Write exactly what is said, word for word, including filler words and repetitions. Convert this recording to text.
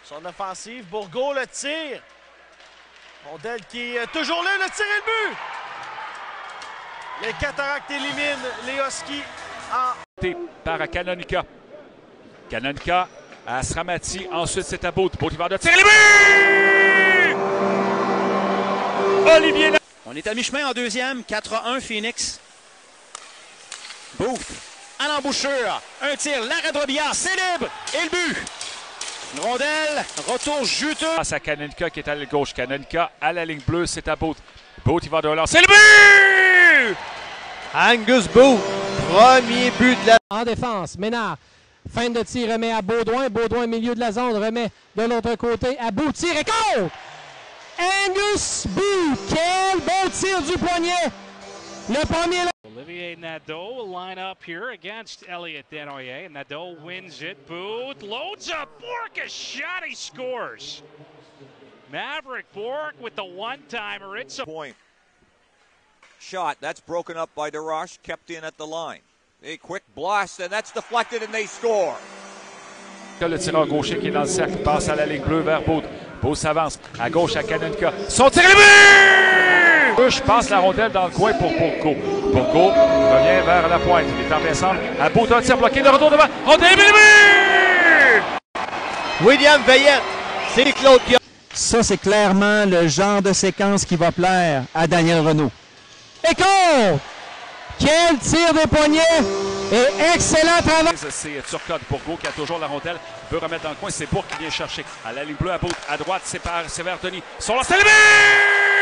Son offensive, Bourgault le tire. Rondelle qui est toujours là, le tir et le but! Les Cataractes éliminent les Huskies en... Par Canonica. Canonica à Sramati. Ensuite, c'est à Bout. Bout, il va de tirer le but! Olivier... On est à mi-chemin en deuxième. quatre à un Phoenix. Booth à l'embouchure. Un tir, l'arrêt de Robillard. C'est libre. Et le but. Une rondelle. Retour juteux. Face à Canonica qui est à la gauche. Canonica à la ligne bleue. C'est à Bout. Bout, il va de lancer. C'est le but! Angus Booth. Premier but de la... En défense, Ménard. Fin de tir, remet à Baudouin. Baudouin, milieu de la zone, remet de l'autre côté à Bout. Tir et compte! Angus Booth. Quel beau tir du poignet! Le premier... Olivier Nadeau will line up here against Elliot Desnoyers. Nadeau wins it. Booth loads up Bourque, a shot, he scores. Maverick Bourque with the one-timer. It's a point. Shot, that's broken up by DeRoche, kept in at the line. A quick blast, and that's deflected, and they score. Le tireur gaucher qui est dans le cercle passe à la ligne bleue vers Bout. Bout s'avance à gauche à Canonica. Son tir et le but! Je passe la rondelle dans le coin pour Bourgault. Bourgault revient vers la pointe. Il est en descente. À Bout, un tir bloqué de retour devant. Rondelle et le but! William Veillette. C'est Claude Guillaume. Ça, c'est clairement le genre de séquence qui va plaire à Daniel Renaud. Et compte! Quel tir des poignets! Et excellent travail! C'est Turcotte. Bourgault qui a toujours la rondelle. Veut remettre dans le coin. C'est Bourque qui vient chercher. À la ligne bleue à Bout. À droite, c'est par Sévère Denis. Son lancer, c'est le but!